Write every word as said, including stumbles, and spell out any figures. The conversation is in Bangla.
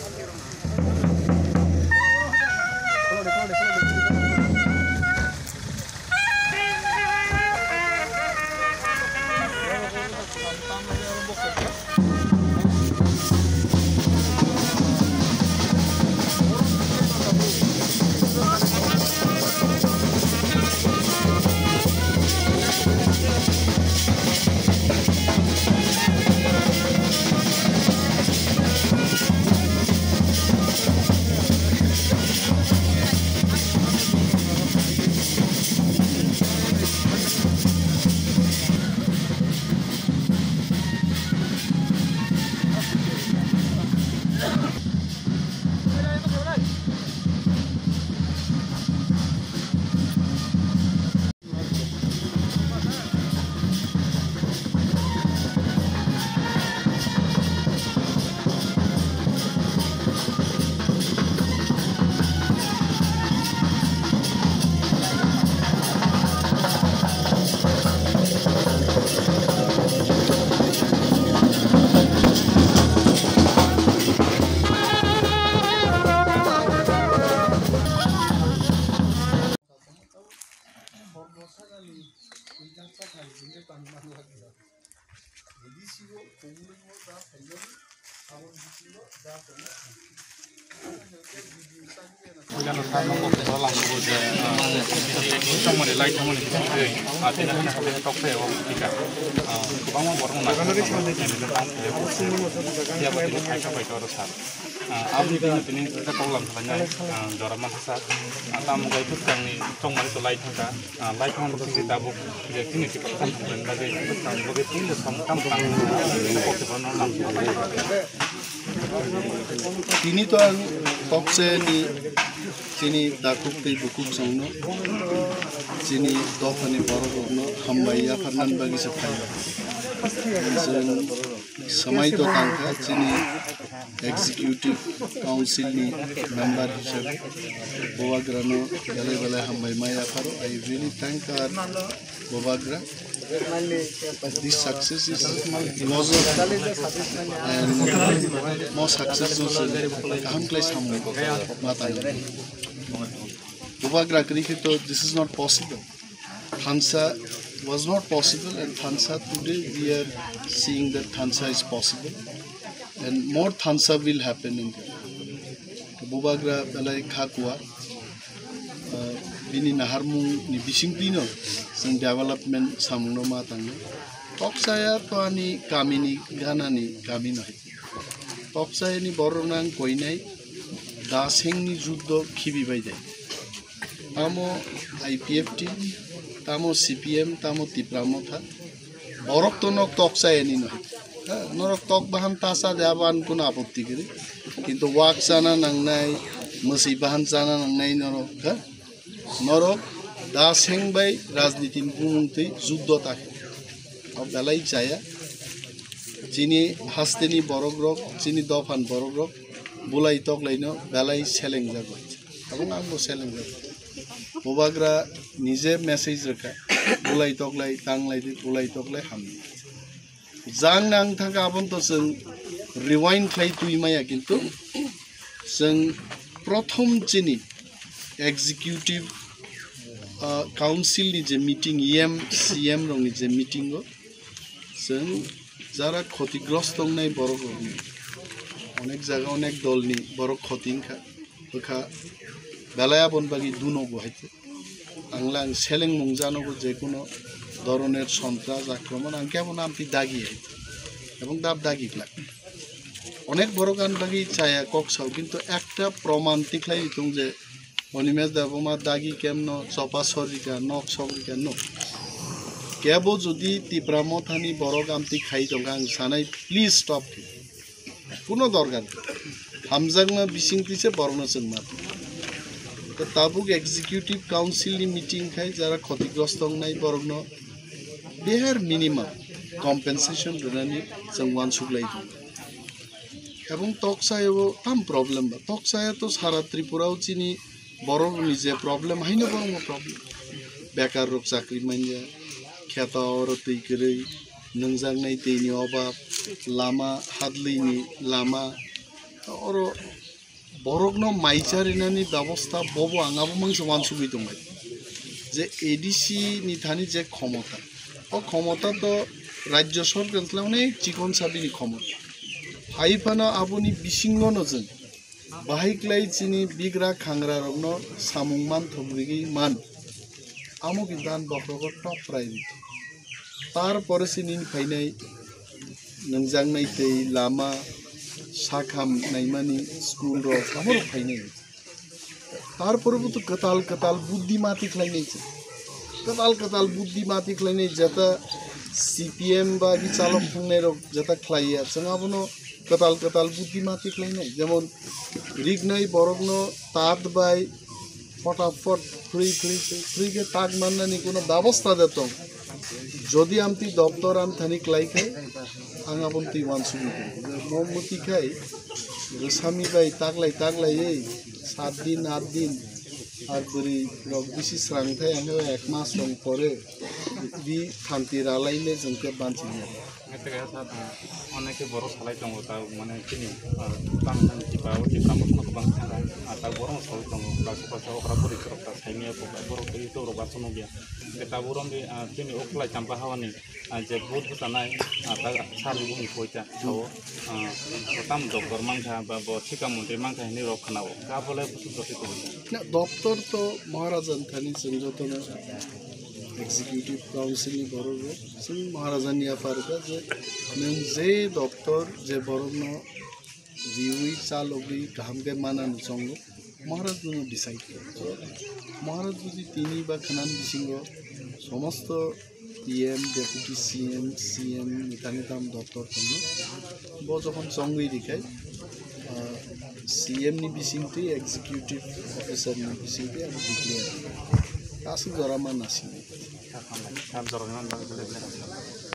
Ini tu ang tokse ni sini dakuk tei bukuk sangno sini dofani borok no Kham Bai Khwmbai bagi sepai samai to tangka sini executive council ni member hisabe Bobagra no bele bele Kham Bai maya karo. I really thank our Bobagra. This success is because of and more success is Kham place Kham Mata. Bobagra krikito this is not possible. Thansa was not possible, and Thansa today we are seeing that Thansa is possible, and more Thansa will happen in there. Bobagra belai khakwa bini naharmu ni bising pino sing development samno matang toksaya to ani kamini ganani kamino toksaya ni boronang koinai daseng ni juddo khibi baidai tamo I P F T tamo C P M tamo tipramo tha borok to nok toksaya ni no norok tok bahan tasa deaban kun apotti kiri kintu wak sana nangnai musi bahan sana nangnai norok ha norok daseng bai rajniti bumungti juddo take ab belai chaya chini hasteni borok rok chini dofan borok rok bulai tok laino belai seleng jago abong ambo seleng jago Bobagra nije message rakha bulai tok lai tang lai di bulai tok lai ham jang nang thaka abon to sing rewind khai tui maya kintu sing prothom chini executive Uh, council ni je meeting E M C M rong ni je meeting go sing jara khotigrost tong nai borok ni onek jaga onek dol ni borok khoting kha kha belaya bon bagi duno go haite anglang seleng mungjano go je kono doroner সন্ত্রাস আক্রমণ ang kemon amti dagi haite ebong dab dagi kla onek borokan bagi chaya kok saw kintu ekta proman tiklai tung je Animesh Debbarma dagi kemno chopa sorika nok sorika no kebo jodi tipramo thani borok amti khai tongang sanai please stop puno dorgar hamjangma bisingtise borno sengma to tabuk executive council ni meeting khai jara khotigrost nai borokno their minimum compensation runani sangwan suklai ebong toksayo tam problem ba toksaya to sara tripurao chini borok ni je problem haino borong problem bekar rok chakri manja kheta oro tei kerei nungjang nai tei ni obab lama hadli ni lama oro borokno maicharinani ব্যবস্থা bobo angabo mangse wansubui dongbai যে এডিসি ni thani je ক্ষমতা ও ক্ষমতা তো রাজ্য সরকার অনেক চিকন সাবিনি ক্ষমতা হাইফানো আবনি বিসিঙ্গনো जों বাহাইক্লাই চিনি বিগ্রা খাংরা রগ্ন সামুংমান থবরিগি মান আমো বিধান বক্রগ টপ প্রাইভেট তারপরে সিনি ফাইনাই नंजांनाय दै लामा साखाम नायमानि स्कुल रो हमर फाइनाय तारपरबो तो कताल कताल बुद्धि माति खलायनाय कताल कताल बुद्धि माति खलायनाय जता सीपीएम बा बिचालक खुंनाय रो जता खलाया जोंहाबोनो कताल कताल बुद्धि माति खलायनाय जेमन रिगनाय बरगनो ताद बाय फटाफट फ्री फ्री फ्री के ताग माननानि कोनो व्यवस्था देतो যদি আমতি দপ্তর আম থানি ক্লাইখাই আং আপনতি ওয়ানসুবি মমতি খাই গোসামি বাই তাগলাই তাগলাই এই সাত দিন আট দিন আর বরি রক বেশি স্রাংথাই আং এক মাস রং পরে বি থানতি রালাইলে जोंके बानसिया অনেকে বড় সালাই দङ তা মানে কিনি তামসানি কিবা ওটি কামসনো গোबां थाङा ता বড় সালাই দङ কাছে কাছে ওকরা বরি করতা সাইনিয়া তো বড় কই তো রবা সনো গিয়া এটা বড় বি কিনি ওকলাই চাম্পাহাওয়ানি যে বহুত হতানাই তা সারি বুনি কইতা তো তাম ডক্টর মাংখা বা ব ঠিকা মন্ত্রী মাংখা হিনি রক্ষণাও কা বলে বুঝতে তো না দপ্তর তো মহারাজান থানি जों যতনা एग्जीक्यूटिव काउंसिल नि बरोबर जों महाराजानि आफारगा जे नों जे डक्टर जे बरनो जिउई चालगि गाहामगे मानान संग महाराज नो डिसाइड महाराज যদি তিনি বা খানান বিসিঙ্গ সমস্ত পিএম ডেপুটি সিএম সিএম নিতানি দাম দপ্তর কন্ন ব যখন সংগই দেখায় সিএম নি বিসিংতি এক্সিকিউটিভ অফিসার নি বিসিংতি আমি ডিক্লেয়ার কাসি জরামান নাসি Kham Bai Khwmbai